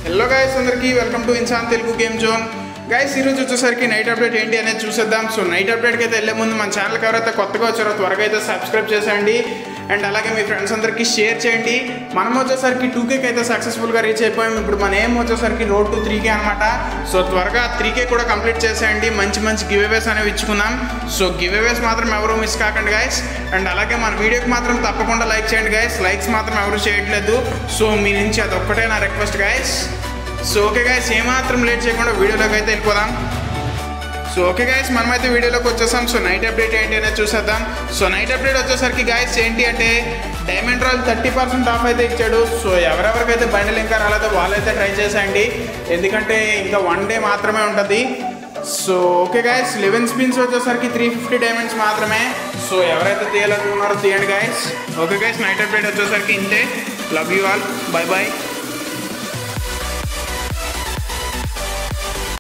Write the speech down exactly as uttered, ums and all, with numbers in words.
Hello guys అందరికీ welcome to Insaan Telugu game zone. Guys ఈరోజు వచ్చేసరికి నైట్ అప్డేట్ ఏంటి అనేది చూసేద్దాం. సో నైట్ అప్డేట్కి అయితే వెళ్ళే ముందు మన ఛానల్కి ఎవరైతే కొత్తగా వచ్చారో త్వరగా అయితే సబ్స్క్రైబ్ చేసేయండి అండ్ అలాగే మీ ఫ్రెండ్స్ అందరికీ షేర్ చేయండి. మనం వచ్చేసరికి టూ కేకి అయితే సక్సెస్ఫుల్గా రీచ్ అయిపోయాం. ఇప్పుడు మన ఏం వచ్చేసరికి రోడ్ టు త్రీ కే అనమాట. సో త్వరగా త్రీ కే కూడా కంప్లీట్ చేసేయండి. మంచి మంచి గివ్ అవేస్ అనేవి ఇచ్చుకుందాం. సో గివ్ అవేస్ మాత్రం ఎవరు మిస్ కాకండి గైస్. అండ్ అలాగే మన వీడియోకి మాత్రం తప్పకుండా లైక్ చేయండి గైస్. లైక్స్ మాత్రం ఎవరు చేయట్లేదు. సో మీ నుంచి అదొక్కటే నా request guys. So okay guys, ఏమాత్రం లేట్ చేయకుండా వీడియోలోకి అయితే వెళ్ళిపోదాం. సో ఓకే గైస్, మనమైతే వీడియోలోకి వచ్చేసాం. సో నైట్ అప్డేట్ ఏంటి అనేది చూసేద్దాం. సో నైట్ అప్డేట్ వచ్చేసరికి గైస్ ఏంటి అంటే diamond royal thirty percent off అయితే ఇచ్చాడు. సో ఎవరెవరికైతే బండిల్ ఇంకా రాలేదో వాళ్ళైతే ట్రై చేసేయండి, ఎందుకంటే ఇంకా వన్ డే మాత్రమే ఉంటుంది. So okay guys, eleven spins వచ్చేసరికి త్రీ ఫిఫ్టీ డైమండ్స్ మాత్రమే. సో ఎవరైతే తీయాలనుకున్నారో తీయండి guys. Okay guys, night update వచ్చేసరికి ఇంతే. Love you all, bye bye.